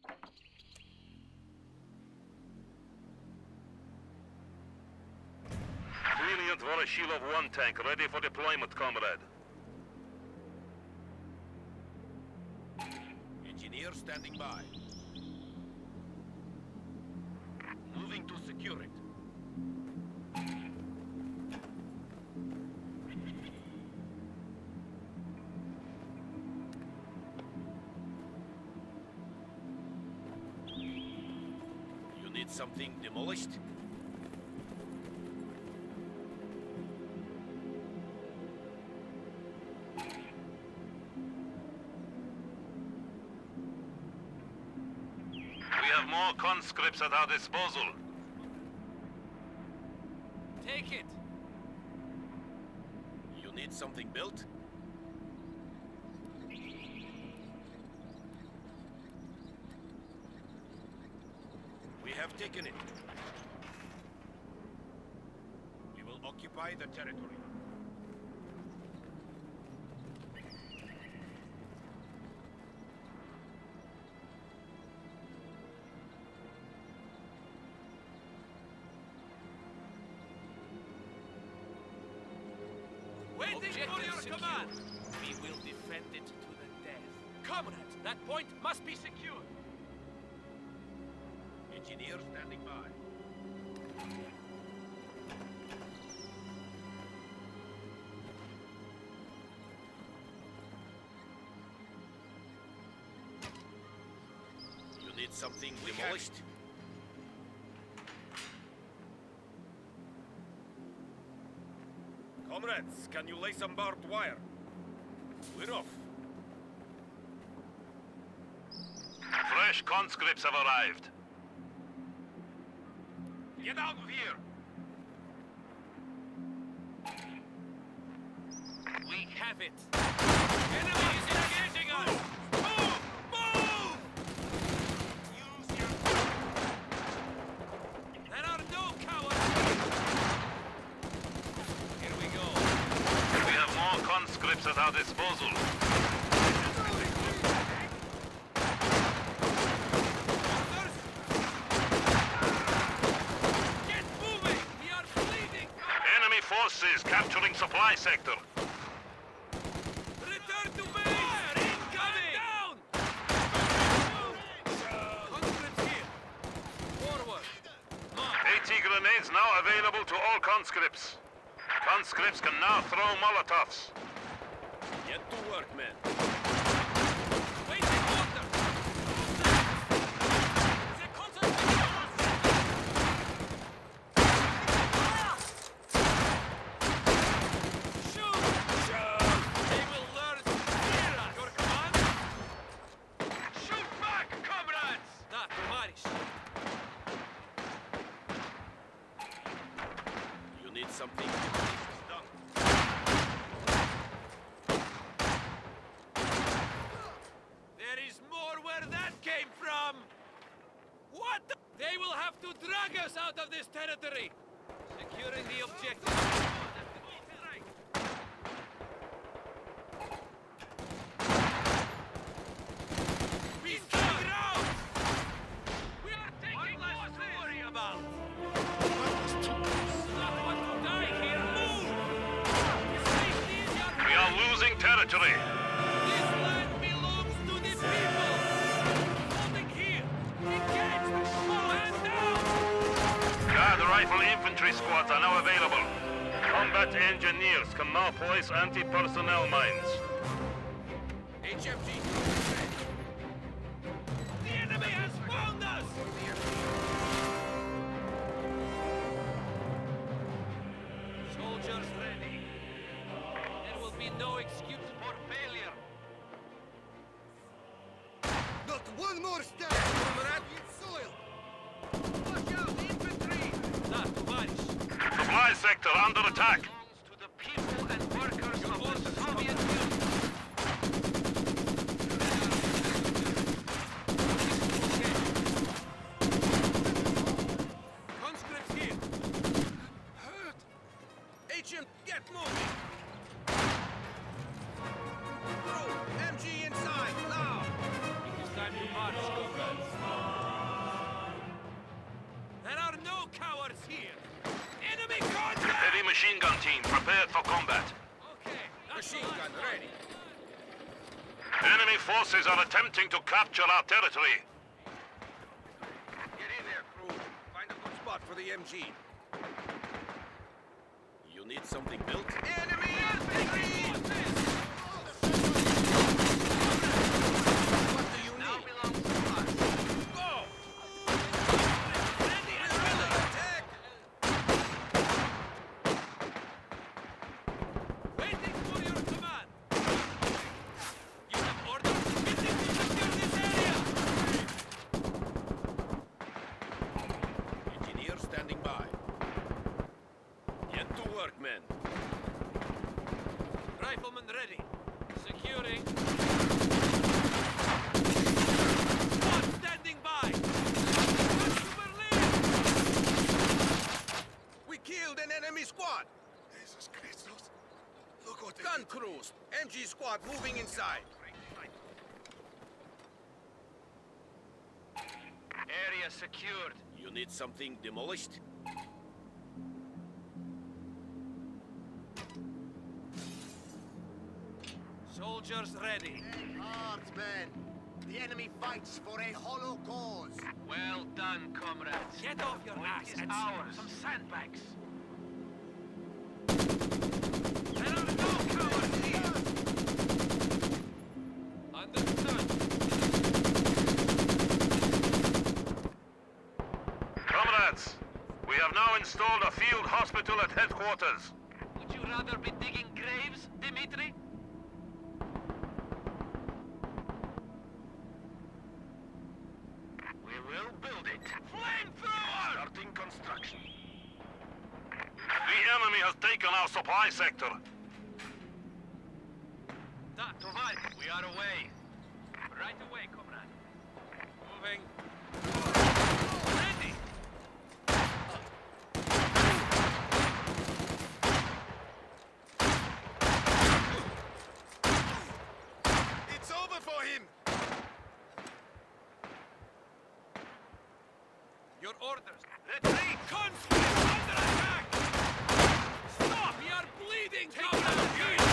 Brilliant Voroshilov 1 tank, ready for deployment, comrade. Engineer standing by. Moving to secure it. You need something demolished? We have more conscripts at our disposal. Take it! You need something built? We have taken it. We will occupy the territory. Waiting for your command! We will defend it to the death. Comrades, that point must be secured! Engineer standing by. You need something demolished? Comrades, can you lay some barbed wire? We're off. Fresh conscripts have arrived. Get out of here! We have it! Enemy is engaging us! Move! Move! Use your... There are no cowards! Here we go. We have more conscripts at our disposal. Get moving! We are bleeding! Enemy forces capturing supply sector. Return to base! Fire incoming! Down! Conscripts here! Forward! March! AT grenades now available to all conscripts. Conscripts can now throw Molotovs. Get to work, men. Waiting order! The conscripts! Shoot! They will learn to fear us! Your command? Shoot back, comrades! Да, товарищ! You need something done. There is more where that came from! What the? They will have to drag us out of this territory! Securing the objective. We stand ground! We are taking less to worry about! Not want to die here, move! Safety is your... We are losing territory. This land belongs to the people! Holding here! Engage! Man down! Guard rifle infantry squads are now available. Combat engineers can now place anti-personnel mines. HMG. The enemy has found us! Soldiers ready. There will be no excuse for failure. Not one more step, comrade! In soil! Watch out, infantry! Да, товарищ. Supply sector under attack. Belongs to the people and workers of the Soviet Union. Conscripts here. Hurt! HM, get moving! Throw! MG inside, now! It is time to march, comrades. machine gun team prepared for combat. Okay, that's Machine gun ready. Enemy forces are attempting to capture our territory. Get in there, crew. Find a good spot for the MG. You need something built? Enemy infantry! What do you need? Now belongs to us. Go! Ready and ready! Attack! waiting for your command. You have orders? Getting to secure this area. Engineer standing by. Get to work, men. Rifleman ready. Securing. Squad standing by. March to Berlin. We killed an enemy squad. Jesus Christus. Look what they Gun did. crews. MG squad moving inside. Area secured. You need something demolished? Soldiers ready. Hard, men. The enemy fights for a hollow cause. Well done, comrades. Get off your ass and ours. Some sandbags. There are no cowards here. Understood. Comrades, we have now installed a field hospital at headquarters. Would you rather be digging graves, Dimitri? We will build it. Flamethrower! Starting construction. The enemy has taken our supply sector. Toval, we are away. Right away, comrade. Moving. Ready! It's over for him. Your orders. Retreat! Conscripts under attack! Stop! We are bleeding! Comrade!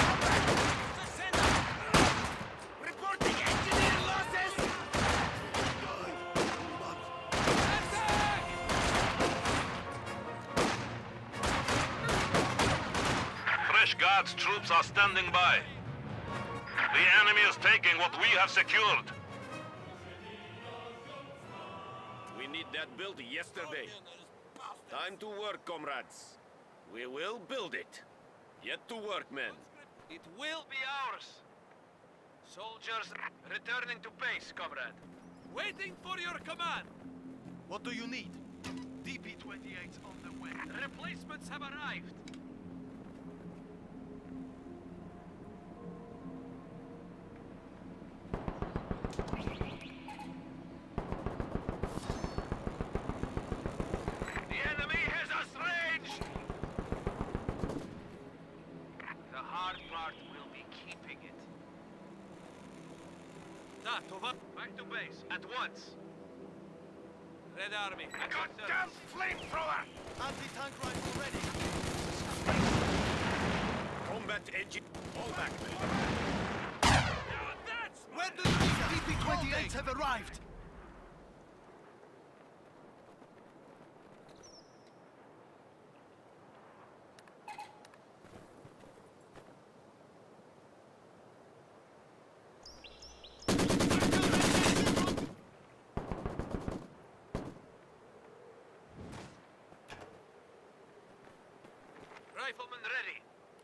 Reporting engineer losses. Attack! Fresh Guards troops are standing by. The enemy is taking what we have secured. We need that built yesterday. Time to work, comrades. We will build it. Get to work, men. It will be ours. Soldiers returning to base, comrade. Waiting for your command. What do you need? DP-28's on the way. Replacements have arrived. The enemy has us ranged. The hard part will be keeping it. Back to base, at once. Red Army, at your Goddamn service. flamethrower! Anti-tank rifle ready. Combat engine. All back, men. Now that's Where do these DP-28s have arrived? Rifleman ready.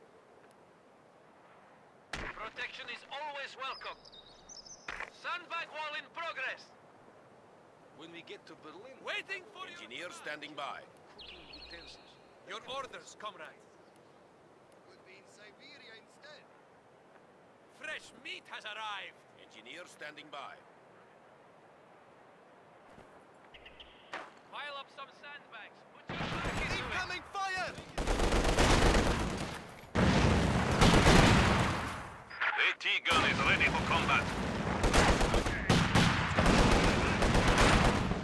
Protection is always welcome. Sandbag wall in progress. When we get to Berlin, Waiting for engineer your standing by. cooking utensils. Your orders, comrade. Would be in Siberia instead. Fresh meat has arrived. Engineer standing by. Pile up some sandbags. Put your back into it. Incoming fire! AT gun is ready for combat.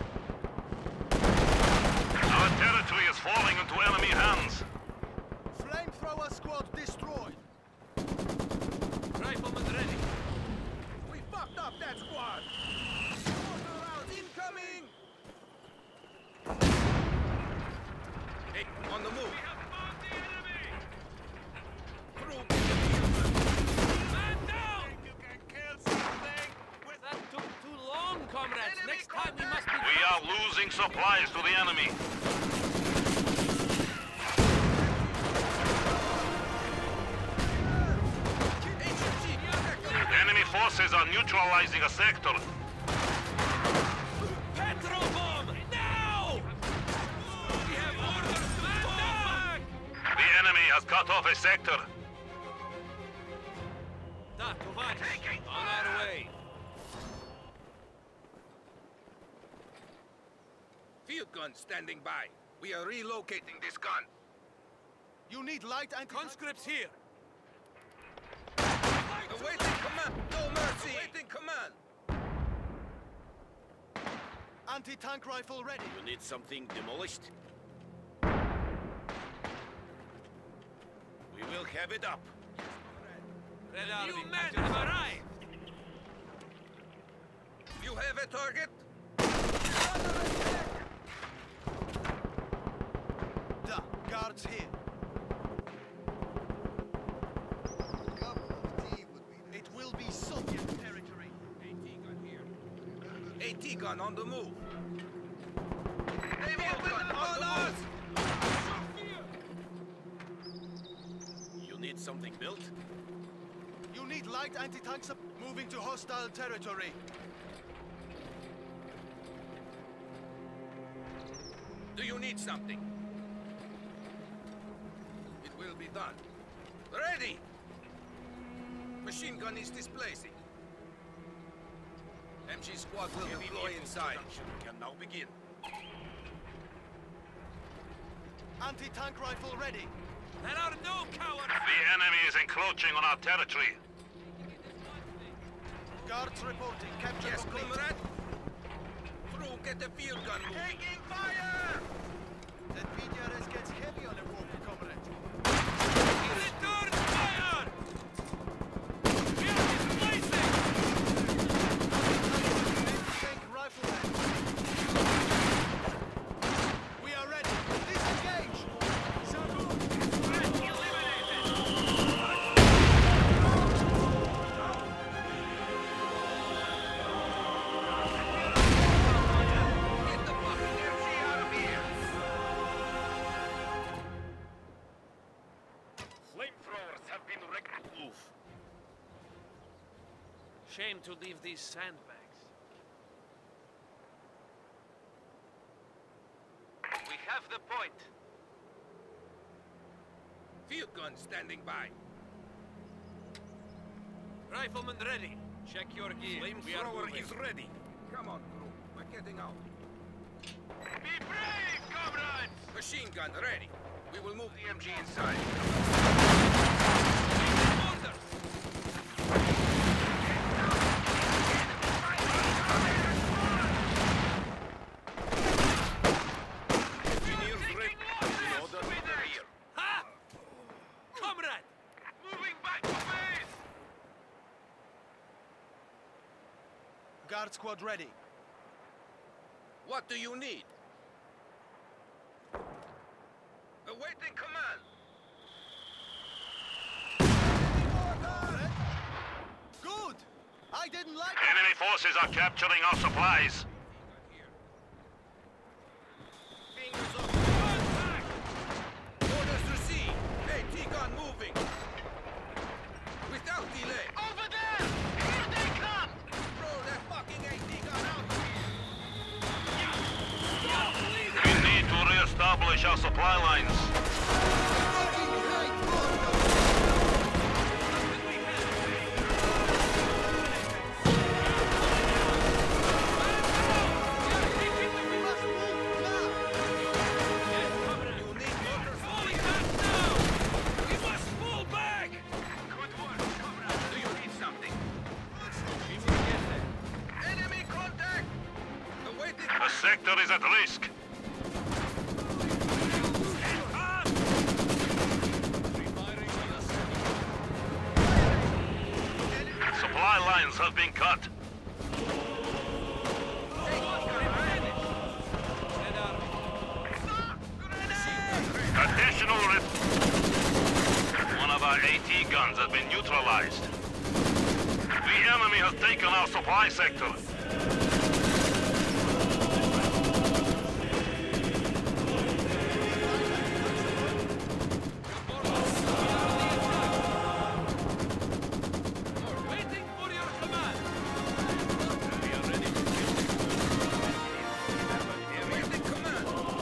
Our territory is falling into enemy hands. Flames Stop that squad! Mortar rounds incoming! Hey, on the move! We have found the enemy! Through! Man down! You can kill something! That took too long, comrades. Enemy Next time we must be... We are losing supplies to the enemy. Enemy forces are neutralizing a sector. Petrol bomb! Now! We have orders to fall back! The enemy has cut off a sector. Da, Kovac, on our way. Field gun standing by. We are relocating this gun. You need light and Conscripts here. Awaiting command. No mercy. Awaiting command. anti-tank rifle ready. You need something demolished? We will have it up. Red Army, new men have arrived. You have a target? Da, guards here. It will be Soviet territory. AT gun here. AT gun on the move. They've opened on us! You need something built? You need light anti-tank moving to hostile territory. Do you need something? It will be done. Ready! Machine gun is displacing. MG squad will deploy inside. Can now begin. Anti-tank rifle ready. There are no cowards. The enemy is encroaching on our territory. Guards reporting. Capture Yes, complete. comrade. Through, get the field gun moving. Taking fire! That PDRS gets heavy on a walker, comrade. Return fire! We are displacing! Tank rifleman. We are ready. Disengage. Threat eliminated! Get the fucking MG out of here! Flamethrowers have been wrecked. Oof. Shame to leave these sandbags. We have the point. Field gun standing by. Rifleman ready. Check your gear. We are Flamethrower moving. is ready. Come on, crew. We're getting out. Be brave, comrades! Machine gun ready. We will move the MG inside. Orders! Engineers ready. In order to the rear. Ha! Comrade! Moving back to base! Guard squad ready. What do you need? Awaiting command. Good. I didn't like it. Enemy forces are capturing our supplies. Fingers up. Contact! Orders received. AT gun moving. Without delay. Over there! Here they come! Roll that fucking AT gun out. Stop bleeding! We need to re-establish our supply lines. Fucking hate Mordor. We must move now. Yes, comrade! You need mortars. Falling back now! We must fall back! Good work, comrade. Do you need something? We will get there. Enemy contact. Awaiting. The sector is at risk. Supply lines have been cut. machine guns have been neutralized. The enemy has taken our supply sector. Waiting for your command. We are ready to kill. Awaiting command.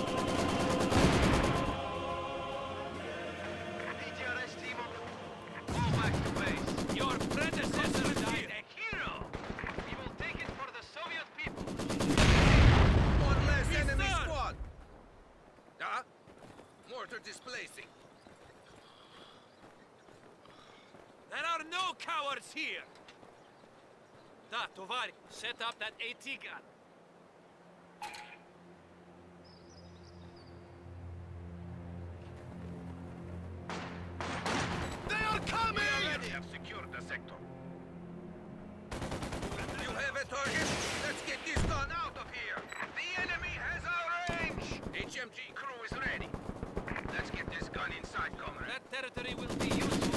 PTRS team on the... Go back to base. Your predecessor died a hero. He will take it for the Soviet people. One less Yes, enemy sir. squad. Da? Mortar displacing. There are no cowards here. Da, Tovari, set up that AT gun. They are coming! We have secured the sector. You have a target? Let's get this gun out of here. The enemy has our range. HMG crew is ready. Let's get this gun inside, comrade. That territory will be useful.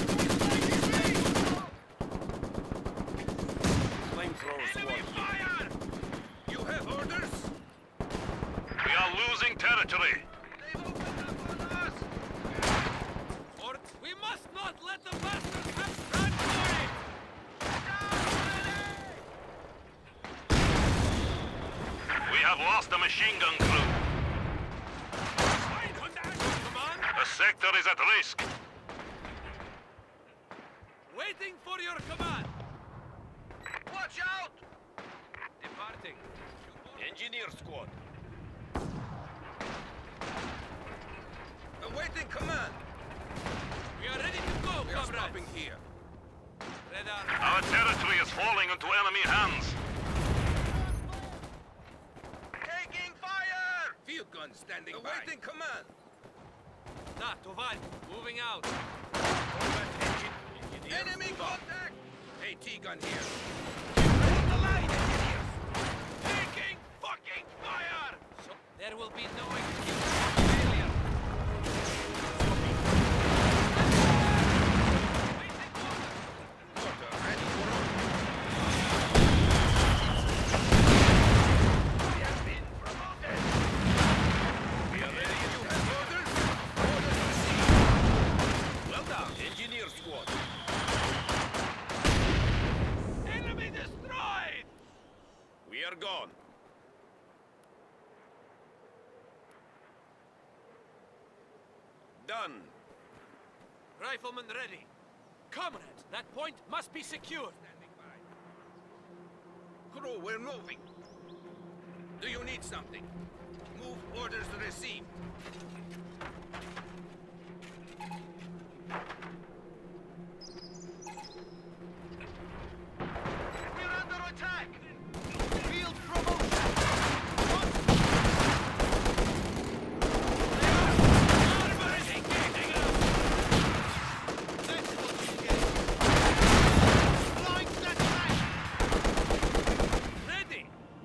Flamethrower Enemy squad. fire! You have orders? We are losing territory. They've opened up on us. Or we must not let the bastards have run for it! We have lost a machine gun crew. Command, The sector is at risk. waiting for your command. Watch out! Departing. Engineer squad. Awaiting command. We are ready to go, We are comrades. stopping here. Radar. Our territory is falling into enemy hands. Taking fire! Field gun standing by. Awaiting command. Da, Tovari, moving out. Enemy contact! AT gun here. Hold the line, engineers. Taking fucking fire! So there will be no excuse for failure. Waiting order. Mortar ready for order. We have been promoted. We are ready. You have orders? Orders received. Well done. Engineer squad. Enemy destroyed! We are gone. Done. Riflemen ready. Comrades, that point must be secured. Crew, we're moving. Do you need something? Move orders received. We're under attack! Field promotion! Ready!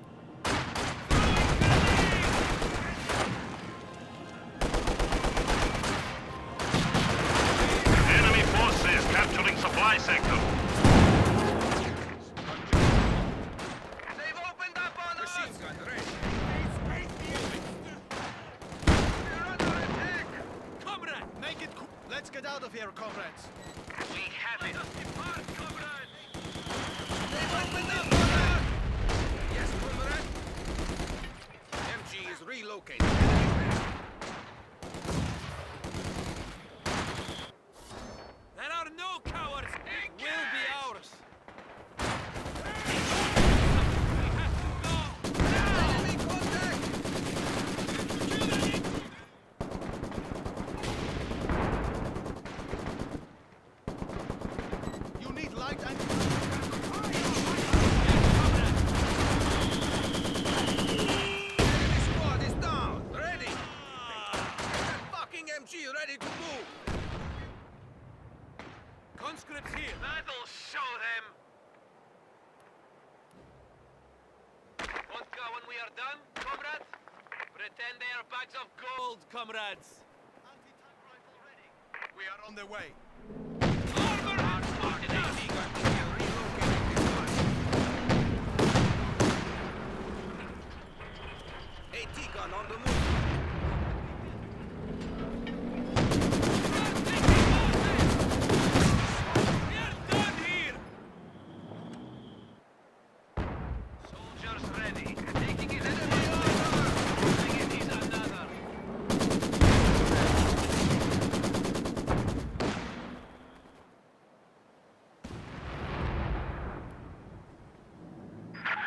Enemy forces capturing supply sector. They've opened up on Machine us! Gun ready. We're under attack! Comrade, make it quick. Let's get out of here, comrades. We have Let it! us depart, comrades! They've opened up on us! Yes, comrade. MG is relocated. There are no cowards. It will be ours. We have to go. Enemy contact! You need light and... Enemy squad is down! Ready! That fucking MG ready to move! Conscripts here. That'll show them. Vodka when we are done, comrades? Pretend they are bags of gold, comrades. Anti-tank rifle ready. We are on the way. On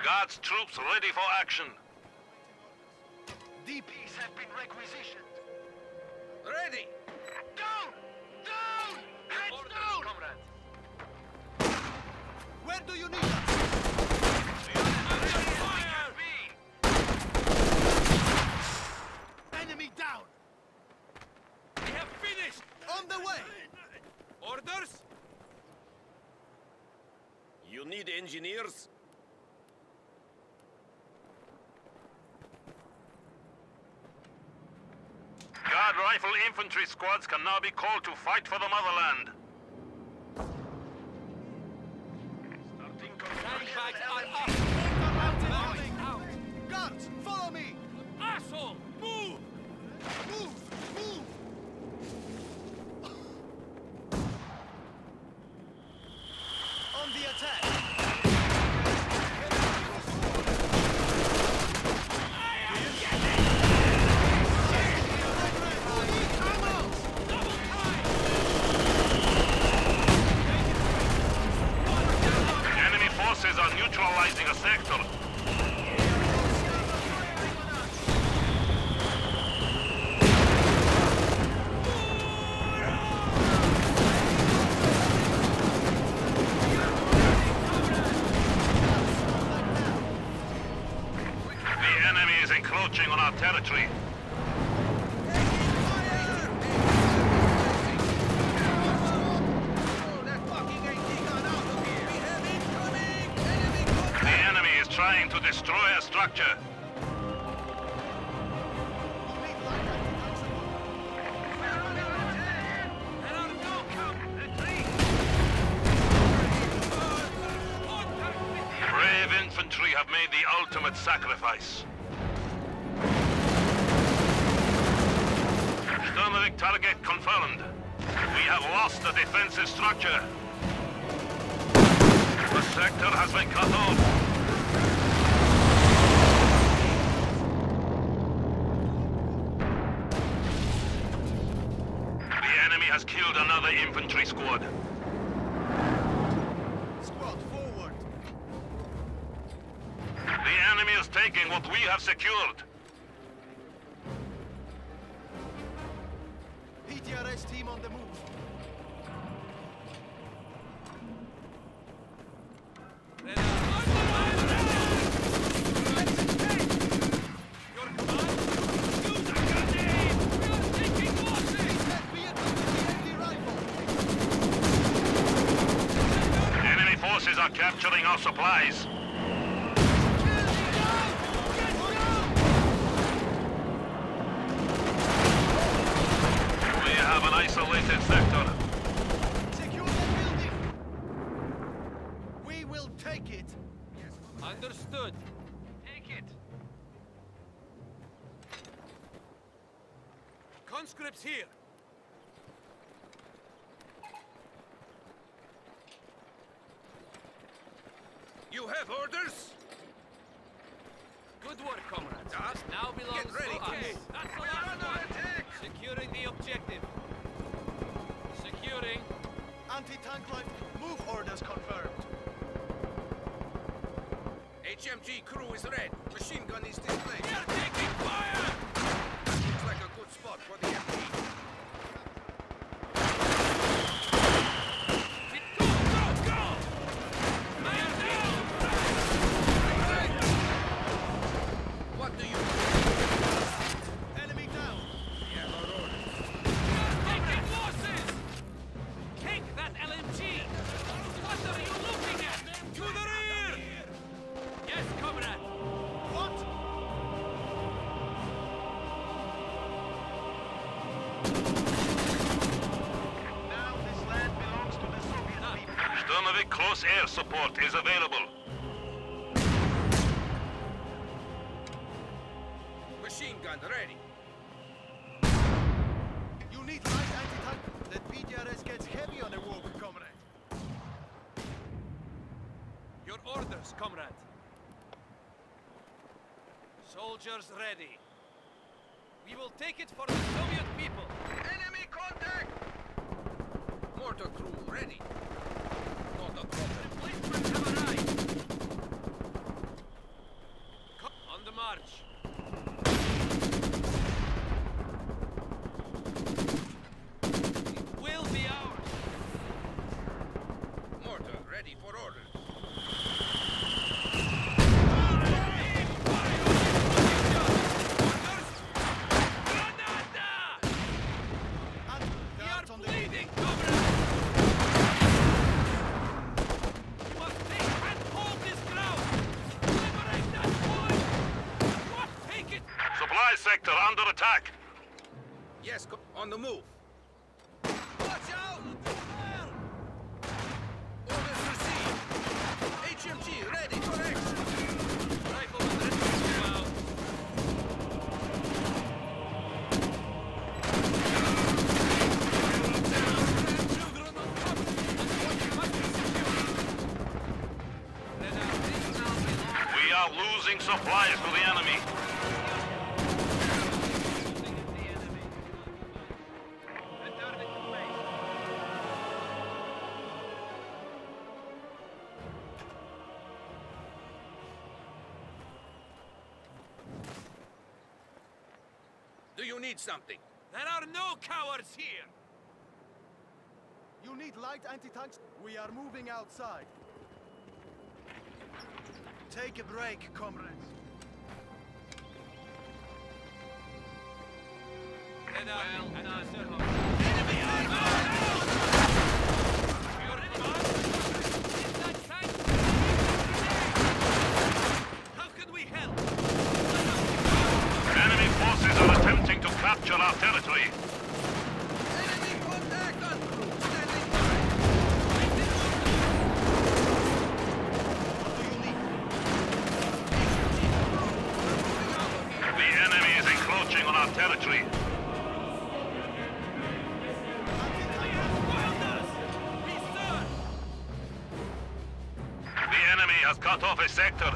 God's troops ready for action. DPs have been requisitioned. Ready! Down! Down! Heads Orders, down! comrade. Where do you need us? Fire! Enemy down! We have finished! On the way! Orders? You need engineers? Guard rifle infantry squads can now be called to fight for the motherland. Starting Sandbags are up! Mountain coming! Out! Guards, follow me! Asshole! Move! Move! Move! On the attack! Enemy forces are neutralizing a sector. The enemy is encroaching on our territory. Oh, that fucking AT gun out of here! We have incoming! Enemy contact! The enemy is trying to destroy a structure. You need light anti-tank support. We're under attack! There are no Retreat! contact with Brave infantry have made the ultimate sacrifice. Sturmovik target confirmed. We have lost the defensive structure. The sector has been cut off. The enemy has killed another infantry squad. Squad, forward! The enemy is taking what we have secured. PTRS team on the move. There are Your command? Use a grenade! We are taking losses! That vehicle with the anti-rifle! Enemy forces are capturing our supplies. We have an isolated sector. Secure that building! We will take it! Understood. Take it. Conscripts here. You have orders? Good work, comrades. Ah, This now belongs get ready, to us. Kay. That's the We're last under one. attack! Securing the objective. Securing. Anti-tank rifle, move orders confirmed. HMG crew is ready. Machine gun is displayed. We are taking fire! Looks like a good spot for the MG. Go, go, go! Fire down! What do you Enemy down! We have our orders. Taking losses! Take that LMG! What are you looking at? To the rear! Yes, comrade! What? Now this land belongs to the Soviet people. Sturmovik close air support is available. Machine gun ready. You need light anti-tank. That PTRS gets heavy on a walk, comrade. Your orders, comrade. Soldiers ready. We will take it for the Soviet people. Enemy contact! Mortar crew ready. Not a problem. Replacements have arrived. sector under attack. Yes, on the move. Watch out! Orders received. HMG ready for action. Rifleman ready to move out. We are losing supplies to the enemy. Do you need something? There are no cowards here! You need light anti-tanks? We are moving outside. Take a break, comrades. Head out. Well done. How can we help? Enemy forces are attempting to capture our territory. Enemy contact on crew. Standing by. What do you need? The enemy is encroaching on our territory. The enemy has cut off a sector.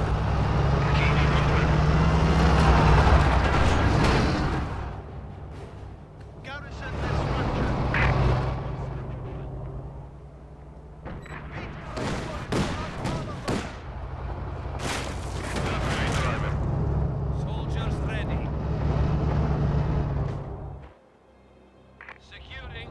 Garrison the structure. Soldiers ready. Securing.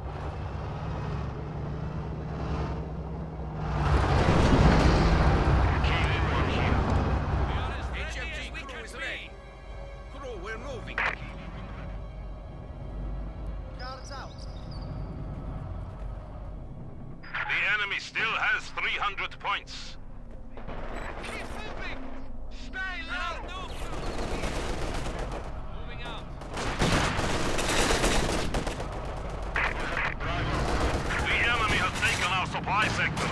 We are as ready HMG as we crew can is be. ready. Crew, we're moving. Guards out. The enemy still has 300 points. Keep moving! Stay low! No moving out. The enemy has taken our supply sector.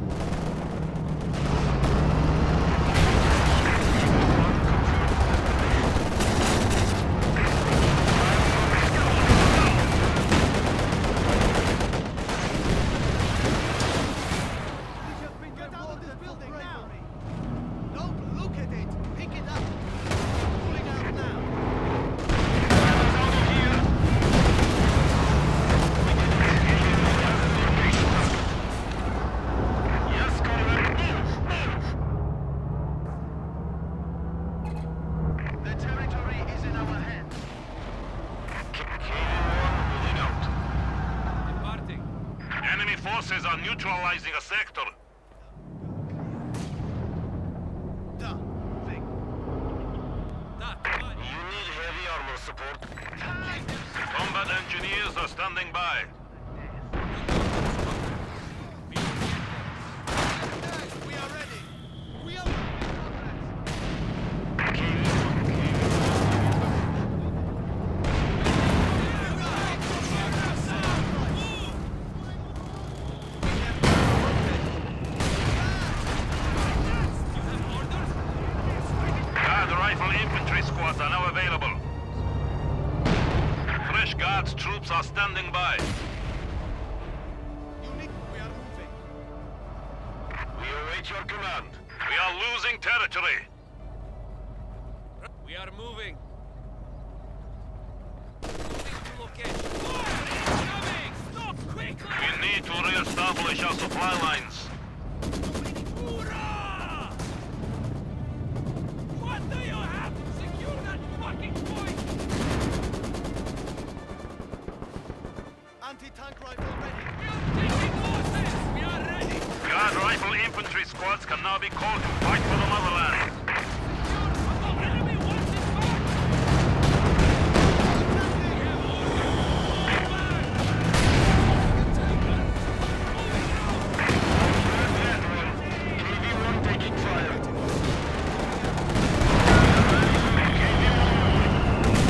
Get out of this building now! Don't look at it! Pick it up! Pulling out now! Yes, Colonel. The territory is in our hands. Moving out. Departing. Enemy forces are neutralizing a sector. Done. Moving. That. You need heavy armor support. Combat engineers are standing by. We are ready. We are Guard rifle infantry squads are now available. Fresh Guards troops are standing by. We are moving. We await your command. We are losing territory. We are moving. Moving to location. Fire incoming! Stop quickly! We need to re-establish our supply lines. Hoorah! What do you have? Secure that fucking point! Anti-tank rifle ready. We are taking losses! We are ready! Guard rifle infantry squads can now be called to fight for the motherland. The enemy wants it back! We have orders! Back! KV-1 taking fire.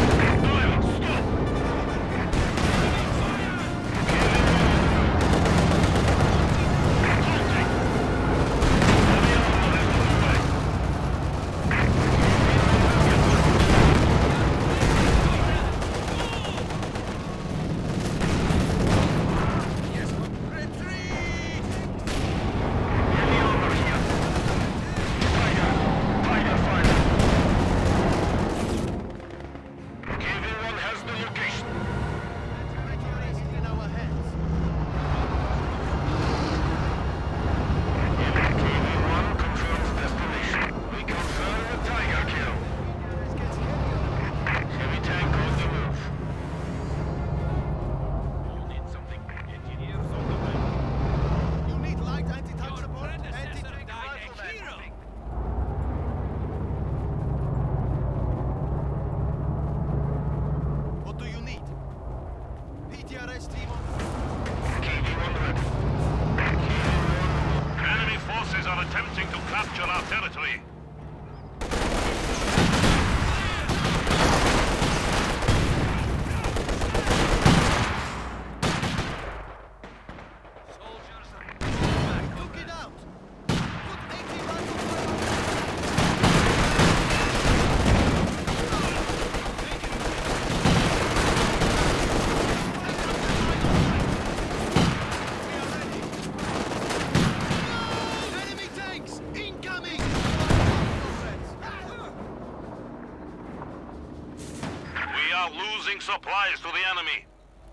are losing supplies to the enemy.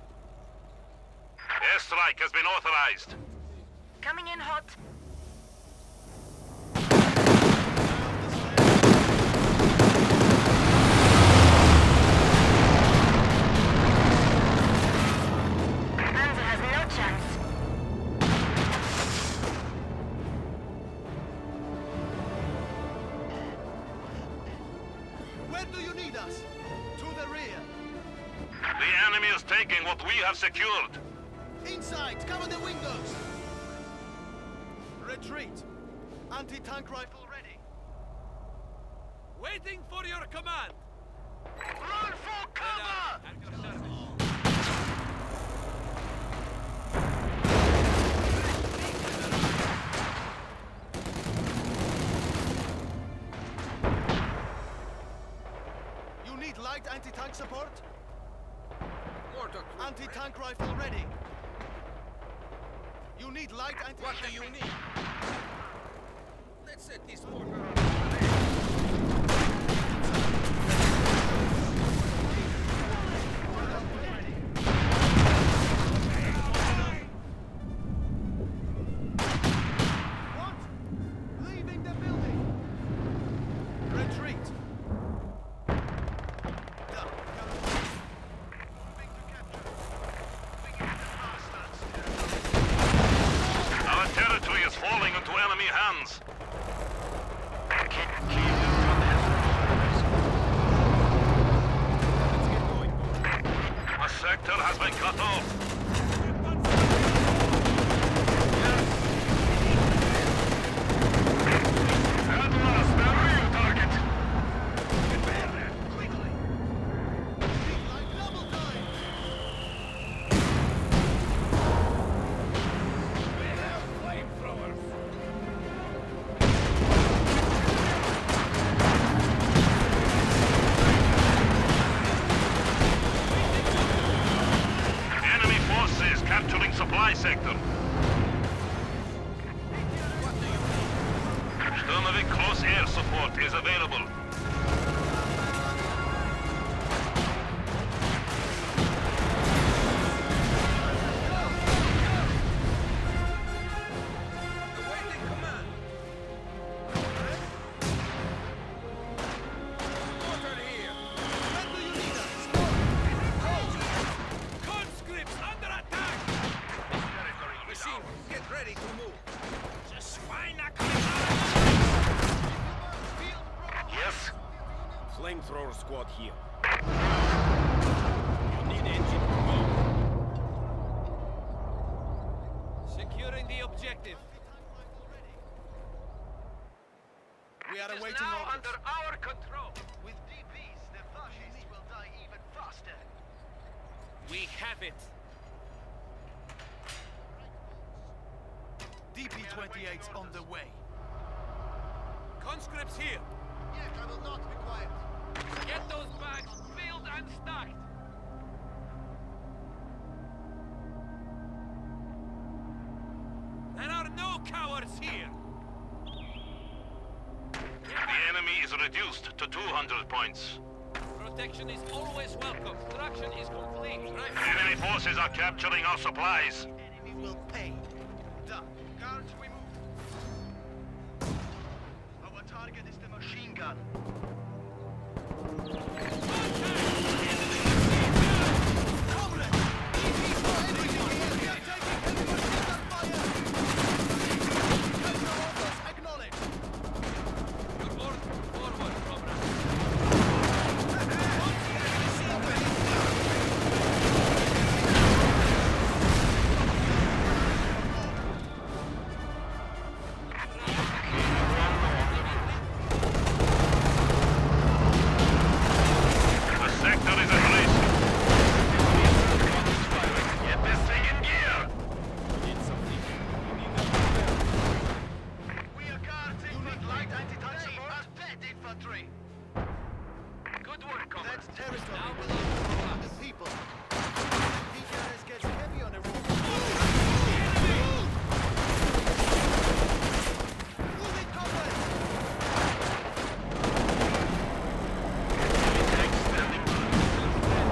Airstrike has been authorized. Coming in hot. Panzer has no chance. Where do you need us? To the rear. The enemy is taking what we have secured. Inside, cover the windows. Retreat. Anti-tank rifle ready. Waiting for your command. Run for cover! At your service. You need light anti-tank support? Mortar crew. Anti-tank rifle ready. You need light anti-tank. What do you need? Let's set this mortar. What? Leaving the building. Retreat. Done. Moving to capture. Moving into the bastards. Our territory is falling into enemy hands. A sector has been cut off. Atlas, where are you, target? Quickly. Like double time. We have flamethrowers. Enemy forces capturing supply sector. Sturmovik close air support is available. Awaiting command. Mortar here. When do you need us? Conscripts under attack! Machine, get ready to move. Yes? Flamethrower squad here. You need engine. Go. Securing the objective. We are It is awaiting now orders. under our control. With DPs, the fascists will die even faster. We have it. DP-28 on the way. Conscripts here. Yes, I will not be quiet. Get those bags filled and stocked. There are no cowards here. The enemy is reduced to 200 points. Protection is always welcome. Construction is complete. Right. Enemy forces are capturing our supplies. Enemy will pay. Done. Guards, we move. Our target is the machine gun. Comrades! DPs for everyone! We are taking heavy machine gun fire! Capture orders acknowledged. Your order. Forward, comrade. The sector is at risk. Get this thing in gear. We are guarding with light anti-tank support. Dead infantry. Good work, comrade. That's territory Now belongs belongs to to the people. PKS gets heavy on the roof. Moving comrades! Tank standing by.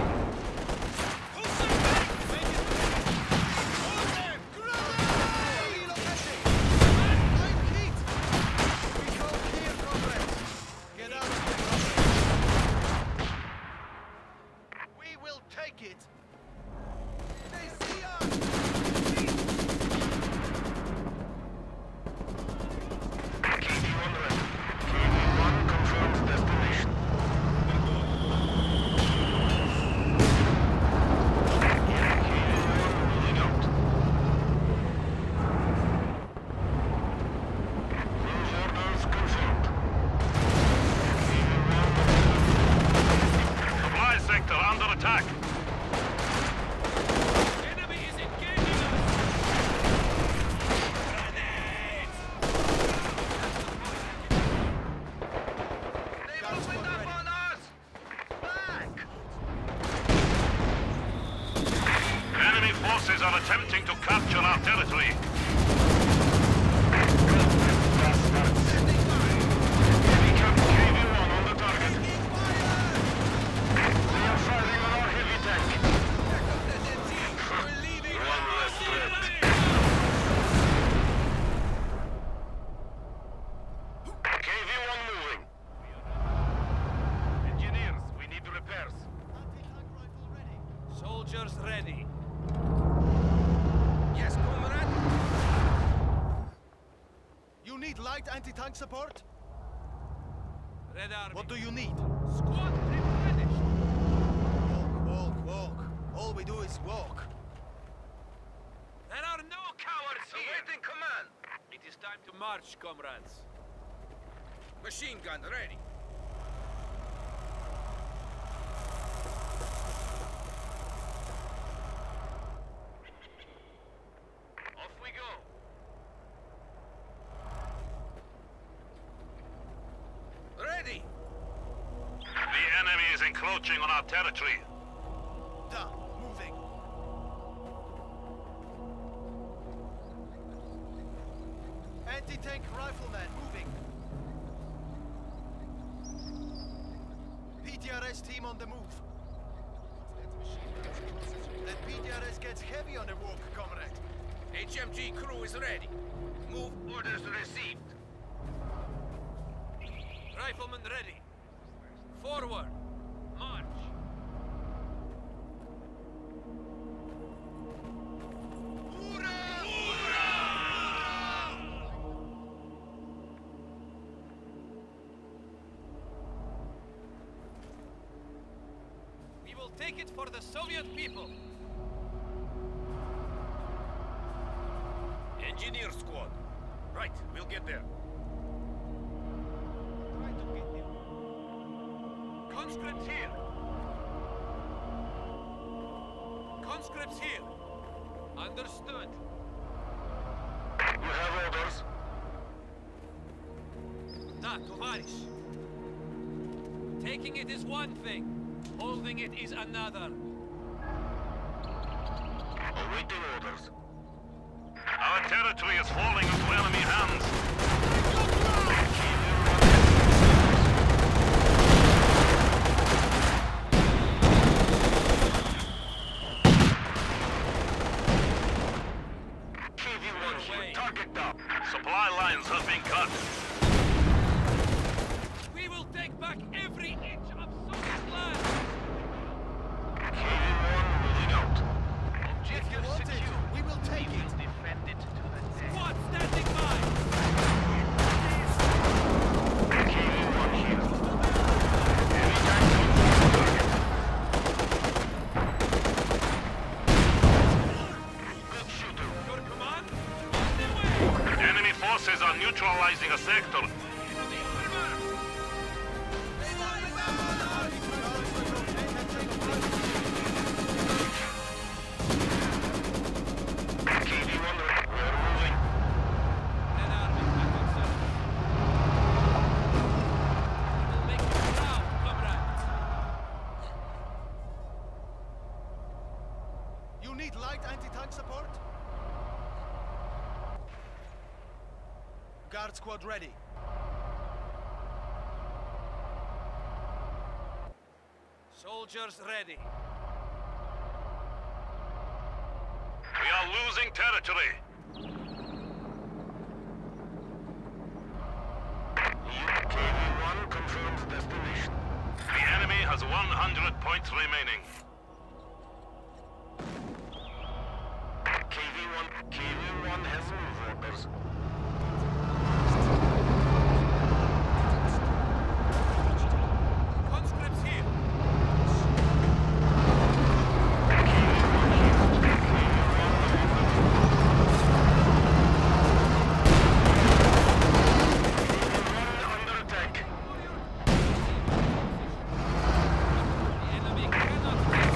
forces are attempting to capture our territory. Heavy KV-1 on the target. They are firing on our heavy tank. One less threat. KV-1 moving. Engineers, we need repairs. Anti-tank rifle ready. Soldiers ready. Yes, comrade? You need light anti-tank support? Red Army. What do you need? Squad replenished. Walk. All we do is walk. There are no cowards here. Awaiting command. It is time to march, comrades. Machine gun ready. Off we go. Ready. The enemy is encroaching on our territory. Done. Moving. Anti-tank rifleman moving. PTRS team on the move. That PTRS gets heavy on the walk, comrade. HMG crew is ready. Move orders received. Riflemen ready. Forward. March. We will take it for the Soviet people. Engineer squad. Right, we'll get there. Try to get him. Conscripts here. Conscripts here. Understood. You have orders. Da, Tovarish. Taking it is one thing. Holding it is another. Awaiting orders. Our territory is falling into enemy hands. KV-1 here. Target down. Supply lines have been cut. We will take back every inch of Soviet land. KV-1 moving out. If you want it, we will take it. Squad standing by. KV-1 here. Heavy tank on target. Good shooter. Your command, on the way. Enemy forces are neutralizing a sector. KV-1, we're moving. Red Army, back on service. We will make you proud, comrades. You need light anti-tank support? Guard squad ready. Soldiers ready. We are losing territory. KV-1 confirms destination. The enemy has 100 points remaining. KV-1 has move orders. Conscripts here. Under attack. The enemy cannot take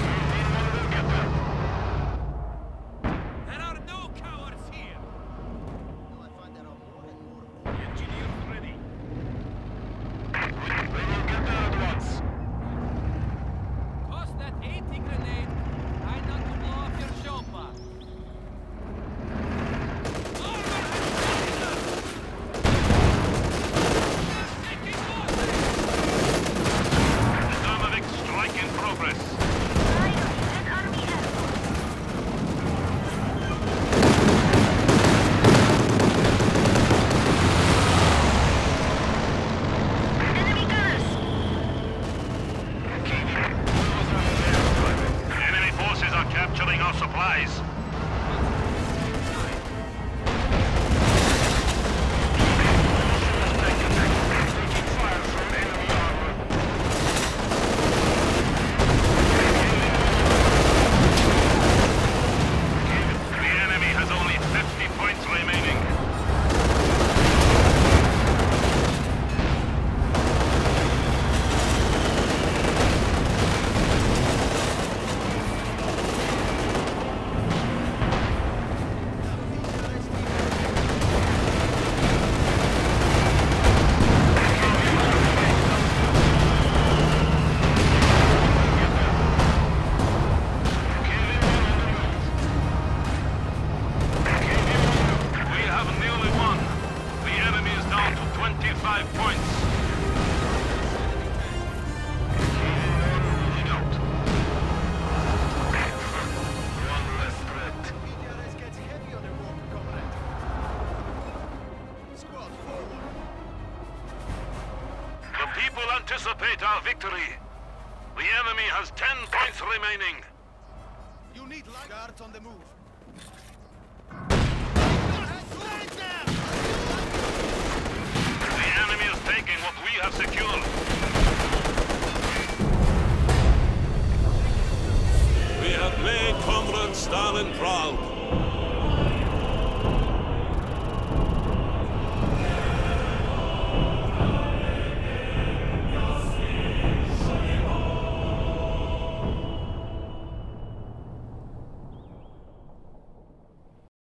people anticipate our victory. The enemy has 10 points remaining. You need light guards on the move. The enemy is taking what we have secured. We have made Comrade Stalin proud.